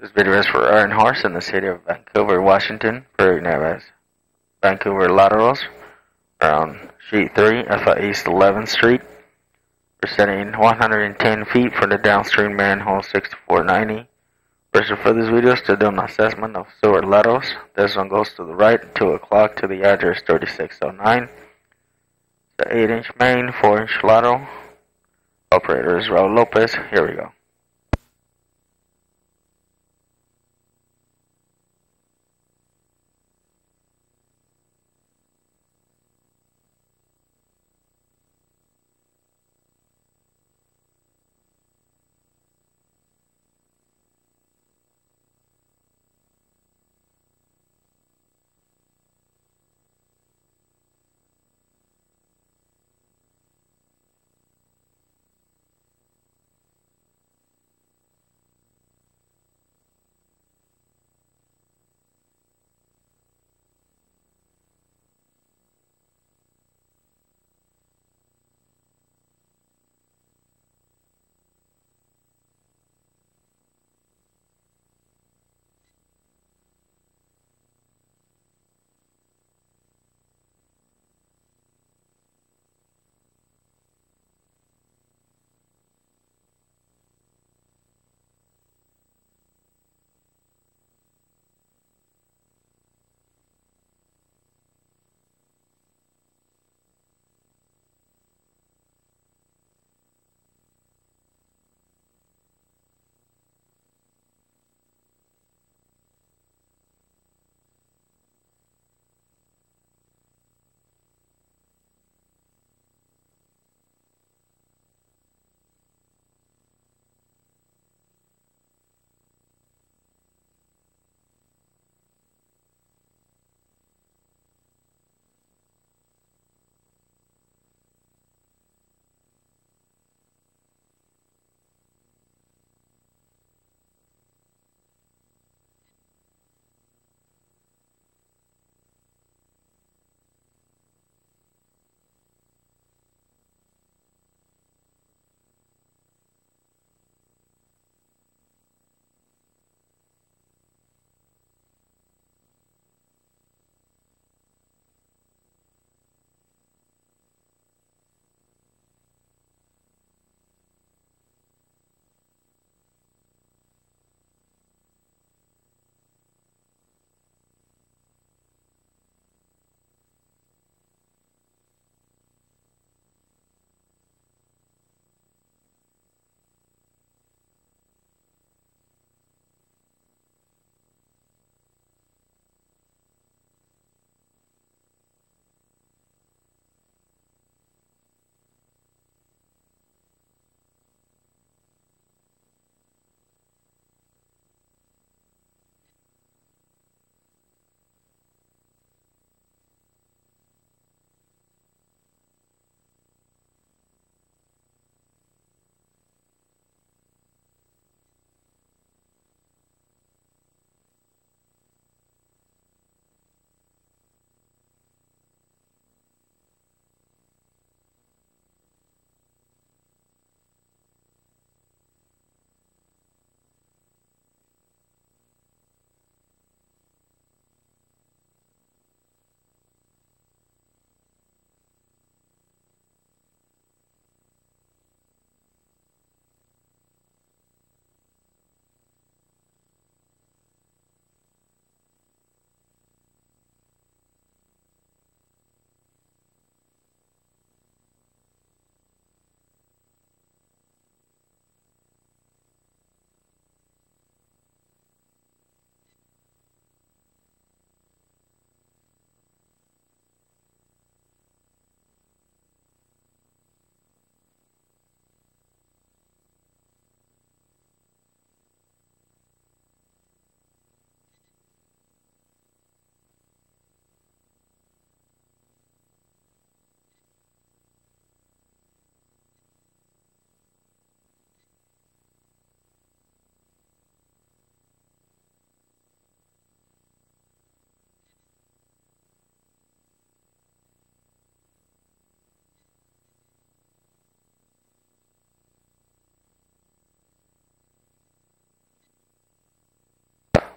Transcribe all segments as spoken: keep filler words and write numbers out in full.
This video is for Iron Horse in the city of Vancouver, Washington, Prairie Nevada. Vancouver laterals around sheet three at East eleventh Street. Presenting one hundred ten feet for the downstream manhole sixty-four ninety. Pressure for this video is to do an assessment of sewer laterals. This one goes to the right, two o'clock to the address thirty-six oh nine. The eight inch main, four inch lateral. Operator is Raul Lopez. Here we go.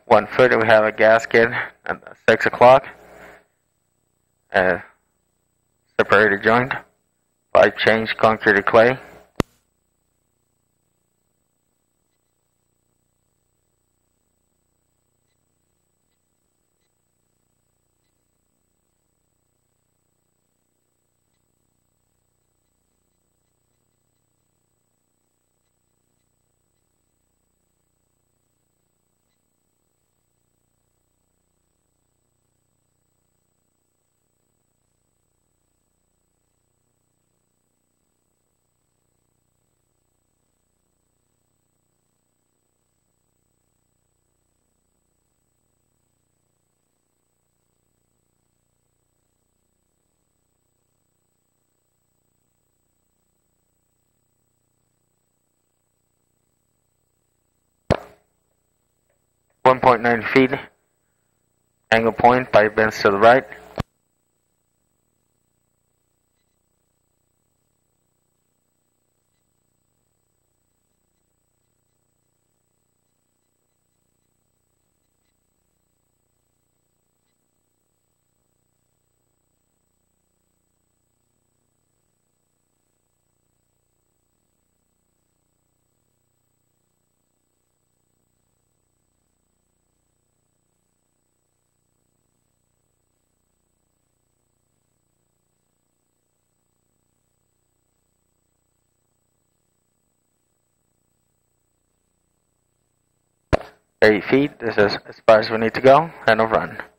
one foot we have a gasket at six o'clock. Uh, separator joint. Pipe change concrete to clay. one point nine feet. Angle point, pipe bends to the right. eight feet, this is as far as we need to go, and a run.